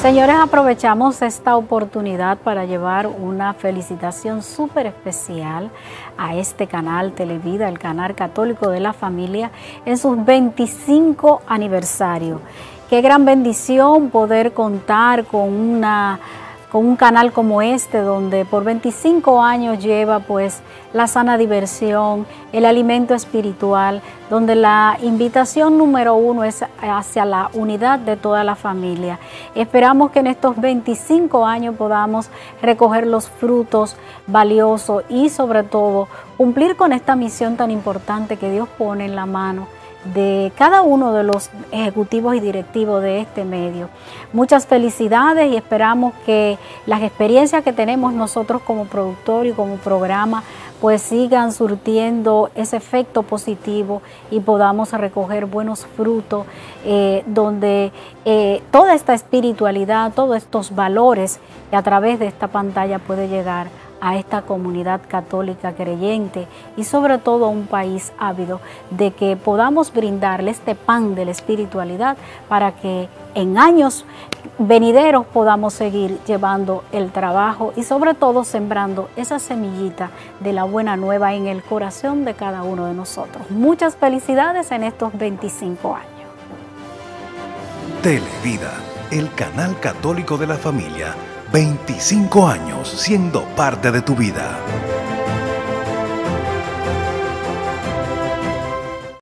Señores, aprovechamos esta oportunidad para llevar una felicitación súper especial a este canal Televida, el canal católico de la familia, en sus 25 aniversario. Qué gran bendición poder contar con un canal como este, donde por 25 años lleva pues la sana diversión, el alimento espiritual, donde la invitación número uno es hacia la unidad de toda la familia. Esperamos que en estos 25 años podamos recoger los frutos valiosos y sobre todo cumplir con esta misión tan importante que Dios pone en la mano de cada uno de los ejecutivos y directivos de este medio. Muchas felicidades y esperamos que las experiencias que tenemos nosotros como productor y como programa pues sigan surtiendo ese efecto positivo y podamos recoger buenos frutos donde toda esta espiritualidad, todos estos valores que a través de esta pantalla puede llegar a esta comunidad católica creyente y sobre todo a un país ávido de que podamos brindarle este pan de la espiritualidad para que en años venideros podamos seguir llevando el trabajo y sobre todo sembrando esa semillita de la buena nueva en el corazón de cada uno de nosotros. Muchas felicidades en estos 25 años. Televida, el canal católico de la familia. 25 años siendo parte de tu vida.